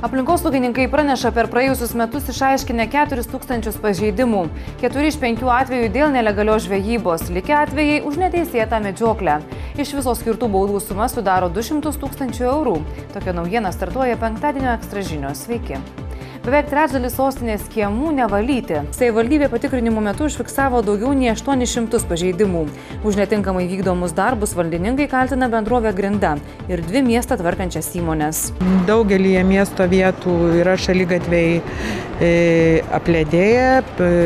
Aplinkosaugininkai praneša per praėjusius metus išaiškinę 4000 pažeidimų. 4 iš 5 atvejų dėl nelegalios žvejybos, likę atvejai už neteisėtą medžioklę. Iš viso skirtų baudų suma sudaro 200 000 eurų. Tokia naujiena startuoja penktadienio Ekstra žinios. Sveiki. Beveik trečdalis sostinės kiemų nevalyti. Savivaldybė patikrinimų metu užfiksavo daugiau nei 800 pažeidimų. Už netinkamai vykdomus darbus valdininkai kaltina bendrovę Grinda ir 2 miestą tvarkančias įmones. Daugelyje miesto vietų yra šaligatviai apledėję,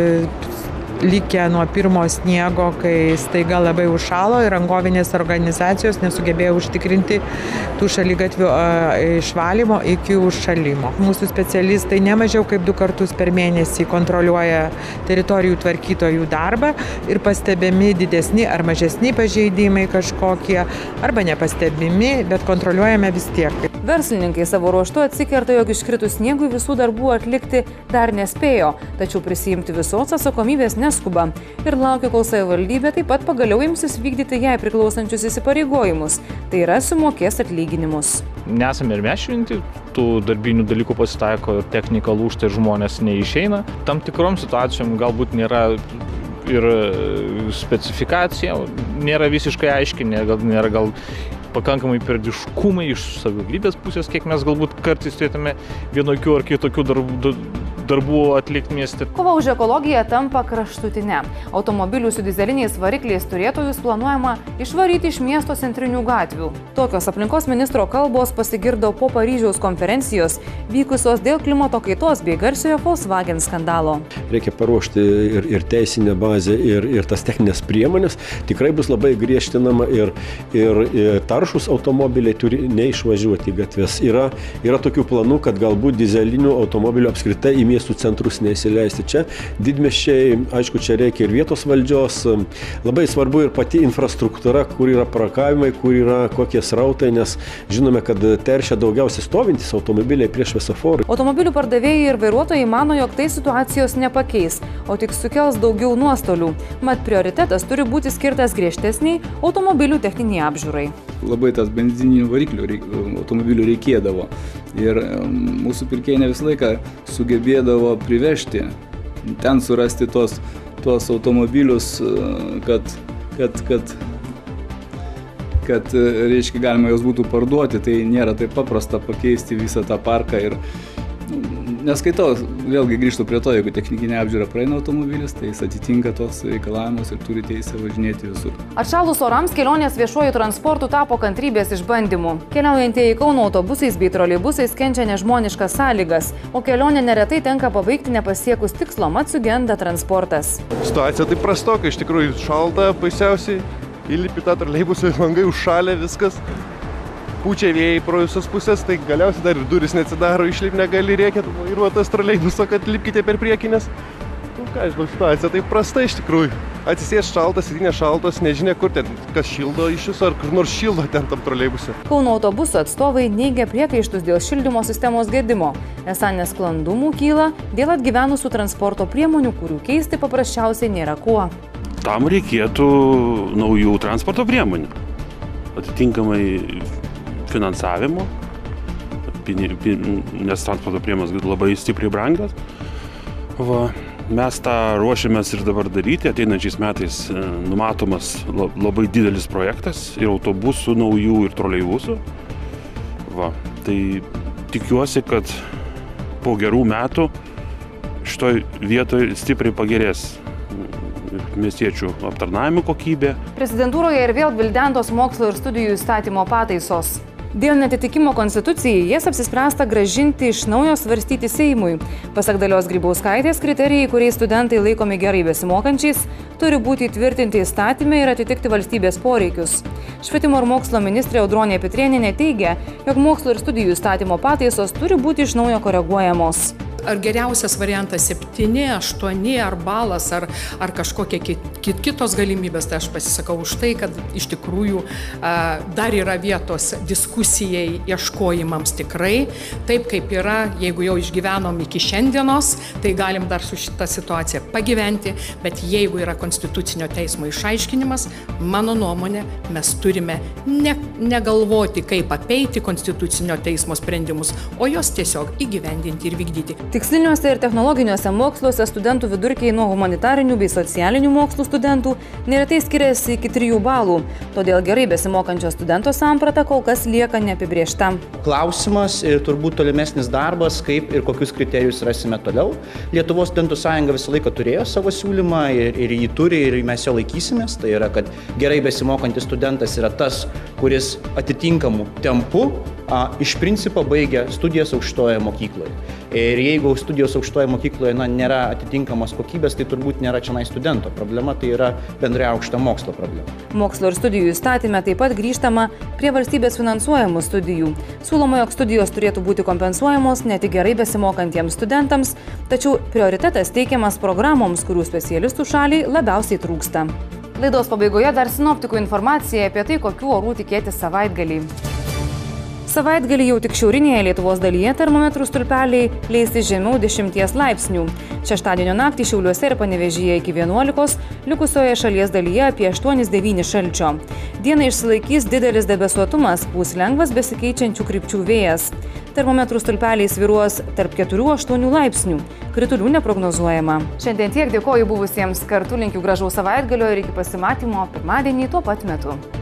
likę nuo pirmo sniego, kai staiga labai užšalo ir rangovinės organizacijos nesugebėjo užtikrinti tų šaligatvių išvalymo iki užšalimo. Mūsų specialistai ne mažiau kaip 2 kartus per mėnesį kontroliuoja teritorijų tvarkytojų darbą ir pastebimi didesni ar mažesni pažeidimai kažkokie, arba nepastebimi, bet kontroliuojame vis tiek. Verslininkai savo ruožtu atsikerta, jog iškritus sniegui visų darbų atlikti dar nespėjo, tačiau prisijimti visos atsakomybės neskuba ir laukia, kol savivaldybė taip pat pagaliau imsis vykdyti jai priklausančius įsipareigojimus, tai yra sumokės atlyginimus. Nesame ir mes švinti, tų darbinių dalykų pasitaiko, technika lūžta ir žmonės neišeina. Tam tikrom situacijom galbūt nėra ir specifikacija, nėra visiškai aiški, nėra gal pakankamai periodiškumai iš savivaldybės pusės, kiek mes galbūt kartais turėtume vienokių ar kitokių darbų atlikti mieste. Kova už ekologiją tampa kraštutinė. Automobilių su dizeliniais varikliais turėtojus planuojama išvaryti iš miesto centrinių gatvių. Tokios aplinkos ministro kalbos pasigirdo po Paryžiaus konferencijos vykusios dėl klimato kaitos bei garsiojo Volkswagen skandalo. Reikia paruošti ir teisinę bazę, ir tas techninės priemonės. Tikrai bus labai griežtinama ir taršus automobiliai turi neišvažiuoti į gatves. Yra tokių planų, kad galbūt dizelinių automobilių apskritai į miestų centrus neįsileisti. Čia didmiesčiai, aišku, čia reikia ir vietos valdžios. Labai svarbu ir pati infrastruktūra, kur yra parkavimai, kur yra kokie srautai, nes žinome, kad teršia daugiausiai stovintys automobiliai prie šviesoforų. Automobilių pardavėjai ir vairuotojai mano, jog tai situacijos nepakeis, o tik sukels daugiau nuostolių. Mat prioritetas turi būti skirtas griežtesniai automobilių techniniai apžiūrai. Labai tas benzininių variklių automobilių reikėdavo. Ir mūsų pirkėjai ne visą laiką sugebėdavo privežti, ten surasti tos automobilius, kad reiškia, galima jos būtų parduoti. Tai nėra taip paprasta pakeisti visą tą parką ir neskaitau, vėlgi grįžtu prie to, jeigu technikinė apžiūra praeina automobilis, tai jis atitinka tos reikalavimus ir turi teisę važinėti visur. Atšalus orams kelionės viešuoju transportu tapo kantrybės išbandymu. Keliaujantieji Kauno autobusais bei troleibusais kenčia nežmoniškas sąlygas, o kelionę neretai tenka pabaigti nepasiekus tikslo, mat sugenda transportas. Situacija tai prastoka, iš tikrųjų šalta baisiausiai, įlipi tą troleibusą, langai užšalę viskas. Pučia vėjai pro visas pusės, tai galiausiai dar ir duris neatsidaro, išlip negali, reikia vairuotojas troleibuso, kad lipkite per priekinės. Ką, žinau, situacija tai prasta iš tikrųjų. Atsisės šaltas, sėdynės šaltos, nežinia kur ten, kas šildo iš jūsų, ar kur nors šildo ten tam troleibuse. Kauno autobusų atstovai neigia priekaištus dėl šildymo sistemos gedimo. Esą nesklandumų kyla dėl atgyvenusių transporto priemonių, kurių keisti paprasčiausiai nėra kuo. Tam reikėtų naujų transporto priemonių. Atitinkamai finansavimo, nes transporto priemonės labai stipriai brangios. Mes tą ruošiamės ir dabar daryti. Ateinančiais metais numatomas labai didelis projektas ir autobusų naujų ir troleibusų. Tai tikiuosi, kad po gerų metų šitoj vietoj stipriai pagerės miestiečių aptarnavimo kokybė. Prezidentūroje ir vėl gvildentos mokslo ir studijų įstatymo pataisos. Dėl netitikimo konstitucijai jas apsispręsta grąžinti iš naujo svarstyti Seimui. Pasak Dalios Grybauskaitės, kriterijai, kuriais studentai laikomi gerai besimokančiais, turi būti įtvirtinti įstatyme ir atitikti valstybės poreikius. Švietimo ir mokslo ministrė Audronė Pitrėnienė teigia, jog mokslo ir studijų įstatymo pataisos turi būti iš naujo koreguojamos. Ar geriausias variantas 7, 8 ar balas, ar kažkokie kitos galimybės, tai aš pasisakau už tai, kad iš tikrųjų dar yra vietos diskusijai, ieškojimams tikrai. Taip kaip yra, jeigu jau išgyvenom iki šiandienos, tai galim dar su šitą situaciją pagyventi, bet jeigu yra Konstitucinio teismo išaiškinimas, mano nuomonė, mes turime negalvoti, kaip apeiti Konstitucinio teismo sprendimus, o jos tiesiog įgyvendinti ir vykdyti. Tiksliniuose ir technologiniuose moksluose studentų vidurkiai nuo humanitarinių bei socialinių mokslų studentų neretai skiriasi iki 3 balų, todėl gerai besimokančio studento samprata kol kas lieka neapibrėžta. Klausimas ir turbūt tolimesnis darbas, kaip ir kokius kriterijus rasime toliau. Lietuvos studentų sąjunga visą laiką turėjo savo siūlymą ir jį turi ir mes jo laikysimės. Tai yra, kad gerai besimokantis studentas yra tas, kuris atitinkamų tempų iš principo baigia studijas aukštojoje mokykloje. Ir jeigu studijos aukštojoje mokykloje nėra atitinkamos kokybės, tai turbūt nėra čionai studento problema, tai yra bendrai aukšto mokslo problema. Mokslo ir studijų įstatyme taip pat grįžtama prie valstybės finansuojamų studijų. Siūloma, jog studijos turėtų būti kompensuojamos ne tik gerai besimokantiems studentams, tačiau prioritetas teikiamas programoms, kurių specialistų šaliai labiausiai trūksta. Laidos pabaigoje dar sinoptikų informacija apie tai, kokių orų tikėtis savaitgalį. Savaitgalį jau tik šiaurinėje Lietuvos dalyje termometrų stulpeliai leisis žemiau 10 laipsnių. Šeštadienio naktį Šiauliuose ir Panevėžyje iki 11, likusioje šalies dalyje apie 8-9 šalčio. Dieną išsilaikys didelis debesuotumas, pūs lengvas besikeičiančių krypčių vėjas. Termometrų stulpeliai svyruos tarp 4-8 laipsnių. Kritulių neprognozuojama. Šiandien tiek, dėkoju buvusiems kartu, linkiu gražaus savaitgalio ir iki pasimatymo pirmadienį tuo pat metu.